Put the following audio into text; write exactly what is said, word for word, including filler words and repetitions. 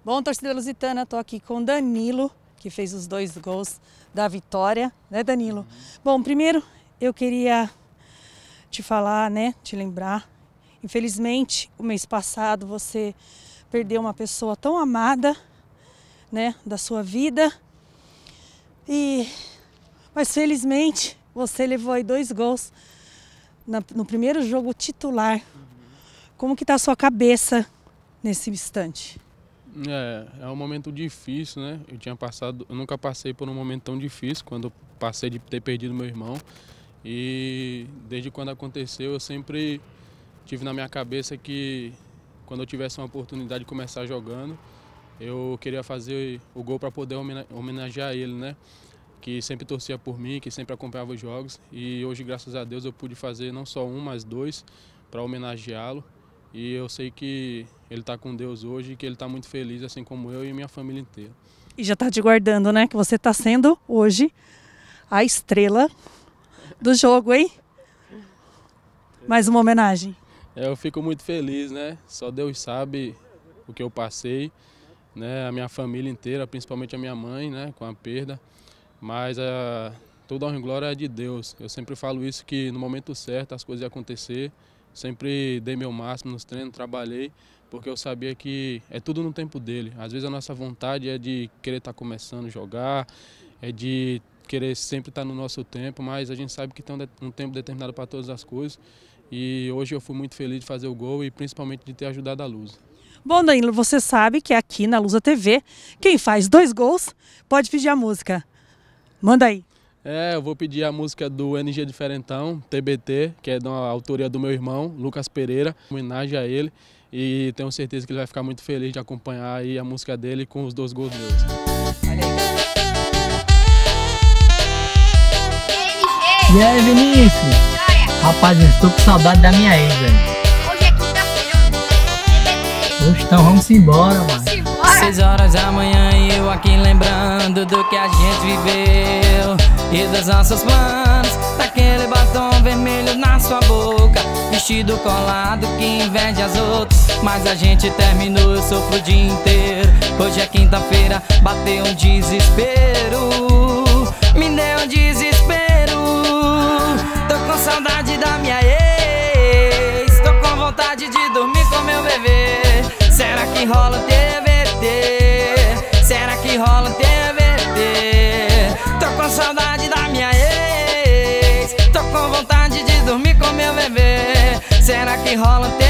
Bom, torcida lusitana, estou aqui com o Danilo, que fez os dois gols da vitória, né, Danilo? Uhum. Bom, primeiro eu queria te falar, né, te lembrar, infelizmente, o mês passado você perdeu uma pessoa tão amada, né, da sua vida, e mas felizmente você levou aí dois gols na, no primeiro jogo titular. Uhum. Como que tá a sua cabeça nesse instante? É, é um momento difícil, né? Eu tinha passado, eu nunca passei por um momento tão difícil quando eu passei de ter perdido meu irmão. E desde quando aconteceu, eu sempre tive na minha cabeça que quando eu tivesse uma oportunidade de começar jogando, eu queria fazer o gol para poder homenagear ele, né? Que sempre torcia por mim, que sempre acompanhava os jogos. E hoje, graças a Deus, eu pude fazer não só um, mas dois para homenageá-lo. E eu sei que ele está com Deus hoje e que ele está muito feliz, assim como eu e minha família inteira. E já está te guardando, né? Que você está sendo hoje a estrela do jogo, hein? Mais uma homenagem. É, eu fico muito feliz, né? Só Deus sabe o que eu passei, né? A minha família inteira, principalmente a minha mãe, né? Com a perda. Mas a, toda a honra e glória é de Deus. Eu sempre falo isso, que no momento certo as coisas iam acontecer. Sempre dei meu máximo nos treinos, trabalhei, porque eu sabia que é tudo no tempo dele. Às vezes a nossa vontade é de querer estar começando a jogar, é de querer sempre estar no nosso tempo, mas a gente sabe que tem um tempo determinado para todas as coisas. E hoje eu fui muito feliz de fazer o gol e principalmente de ter ajudado a Lusa. Bom, Danilo, você sabe que aqui na Lusa T V, quem faz dois gols pode pedir a música. Manda aí. É, eu vou pedir a música do N G Diferentão, T B T, que é da autoria do meu irmão, Lucas Pereira, homenagem a ele. E tenho certeza que ele vai ficar muito feliz de acompanhar aí a música dele com os dois gols meus. Olha aí. E aí, Vinícius? Rapaz, eu estou com saudade da minha ex, velho. Hoje é quinta-feira. Poxa, então vamos embora, mano. Seis horas da manhã e eu aqui lembrando do que a gente viveu e dos nossos planos, daquele batom vermelho na sua boca, vestido colado que inveja as outras, mas a gente terminou, eu sofro o dia inteiro. Hoje é quinta-feira, bateu um desespero, me deu um desespero. Tô com saudade da minha ex, tô com vontade de dormir com meu bebê. Será que rola T V T? Será que rola T V T? Tô com saudade da minha ex, tô com vontade de dormir com meu bebê. Será que rola T V T?